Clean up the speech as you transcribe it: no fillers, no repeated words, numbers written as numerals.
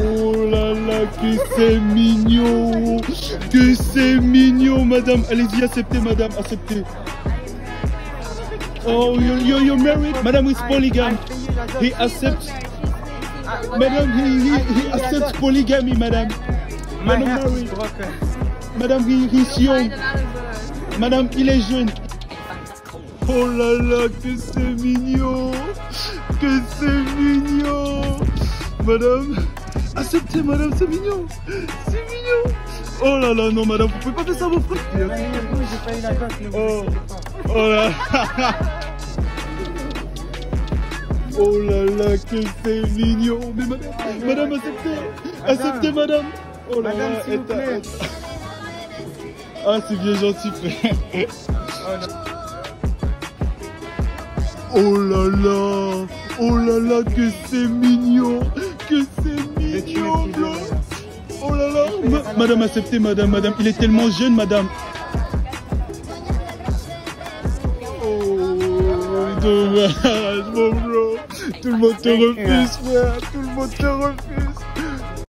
Oh là là, que c'est mignon. Que c'est mignon, madame. Allez-y, acceptez, madame, acceptez. Oh, you're married? Madame is polygamy. He accepts. Madame, he accepts polygamy, madame. Madame married. Madame, he's young. Madame, il est jeune. Oh là là, que c'est mignon. Que c'est mignon. Madame, acceptez, madame, c'est mignon. C'est mignon. Oh là là, non, madame, vous pouvez pas faire ça à vos frères. J'ai pas eu la cote, mais oh. Oh là. Oh là là, que c'est mignon. Mais madame, madame, acceptez. Acceptez, madame. Oh là madame, là, s'il vous plaît. Ah, c'est bien gentil, frère. Oh là là. Oh là là, que c'est mignon. Que c'est mignon, blanc. Oh là là. Madame, acceptez, madame, madame. Il est tellement jeune, madame. Oh, dommage, mon bro. Tout le monde te refuse, frère. Tout le monde te refuse.